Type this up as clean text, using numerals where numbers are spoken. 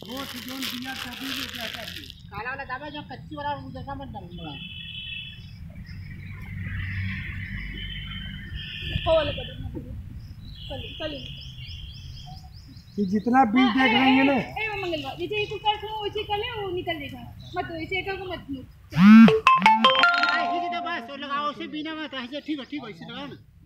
वो जोन दिया तभी जो कहता है काला वाला दावा जो कच्ची वाला उधर का मत डालूंगा ये जितना बिल देख रहे हैं ना ए मंगलवार ये जो कुकर से वैसे कर ले वो निकल जाएगा मत वैसे का मत ये तो बस लगाओ से बिना मत है ठीक है इसे लगाओ ना।